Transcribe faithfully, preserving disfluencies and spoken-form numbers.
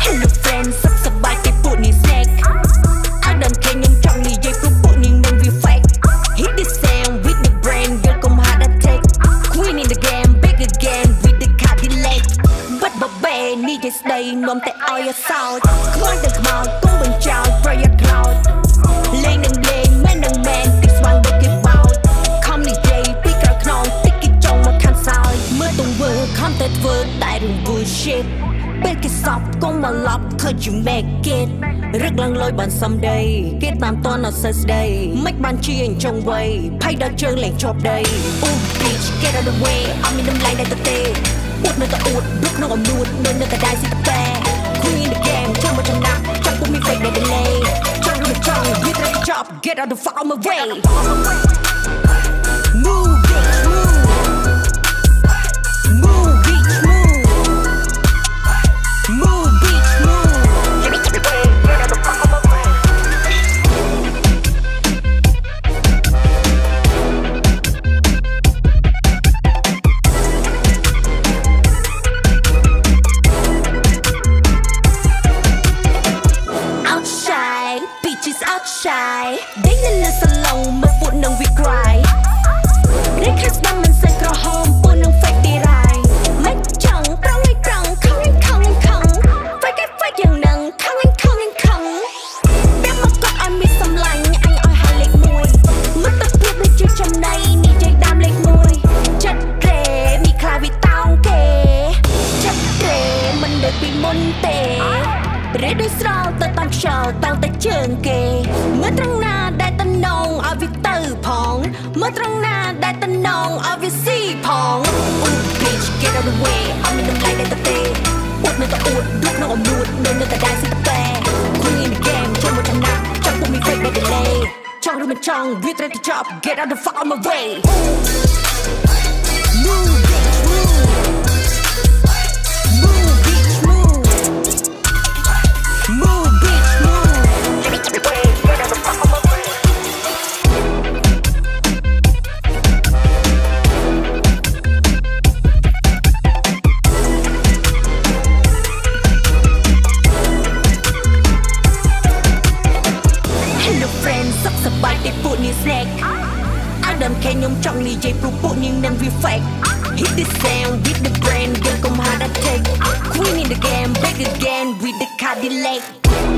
Hello friends សុខសប្បាយទេពួកនាង snack អត់ដឹងឃើញខ្ញុំចង់និយាយព្រោះពួកនាងនឹងវា fake Hit the sound with the brain girl កុំហាត់ attack Queen in the game back again with the Cadillac But baby នេះជាស្ដីនាំតែឲ្យអសោចខ្មោចទៅខ្មោចកុំបញ្ចោតប្រយ័ត្នខ្លោចលេងនឹងលេងមែននឹងមែនតិចស្វាងដូចគេបោចខំនិយាយពីក្រោយខ្នងតិចគេចង់មកខាងសោយមើលទង្វើខំតែធ្វើតែរឿង bullshit ពេលគេសពកុំមកឡប់ Could you make it រឹកឡើងលយបានសំដីគេតាមតនអត់សើស្ដីមិនបានជាអញ្ចឹងវ័យភ័យដល់ជើងលេងជាប់ដី Ooh bitch get out of the way អត់មានតម្លៃដែរទេអួតនៅតែអួតដូចក្នុងអំនួតដូចនៅតែដែរស៊ីតតែ Queen in the game ចង់មកចំណាក់ចង់ពុំមាន fake ដែល delay ចង់ឬមិនចង់វាត្រូវចប់ Get out the fuck out my way Move bitch move Move bitch move Move bitch move Get out the fuck out my way Outside bitches outside ដេញនៅលើសាឡុងមើលពួកនឹងវា cry នេះខាស្ដាំមិនសេះក្រហមពួកនឹង fake ទីរ៉ៃមិនចង់ប្រងឲ្យប្រងខំខំខំ fake fake យ៉ាងនឹងខំខំខំតែមកកត់ឲ្យមានសម្លាញ់អញឲ្យហើយលេខមួយមកទឹកព្រៀបដូចជាចំណៃនេះជ័យដើមលេខមួយចិត្តរេមីខ្លាវិតោងគេចិត្តរេមិនដូចពីមុនទេរេដូចស្រោទៅតាមខ្យល់តាំងតែជើងគេមើលត្រង់ណាដែលតំណងឲ្យវាទៅផងមើលត្រង់ណាដែលតំណងឲ្យវាស៊ីផង Ooh bitch get out of the way អត់មានតម្លៃដែរទេអួតនៅតែអួតដូចក្នុងអំនួតដូចនៅតែដែរស៊ីតតែ Queen in the game ចង់មកចំណាក់ចង់ពុំមាន fake ដែល delay ចង់ឬមិនចង់វាត្រូវតែចប់ Get out the fuck out my way Move bitch move Move bitch move Move bitch move Get out the fuck out my way Hello friends សុខសប្បាយទេពួកនាង snack អត់ដឹងឃើញខ្ញុំចង់និយាយព្រោះពួកនាងនឹងវា fake Hit the sound with the brain girl កុំហាត់ attack Queen in the game back again with the Cadillac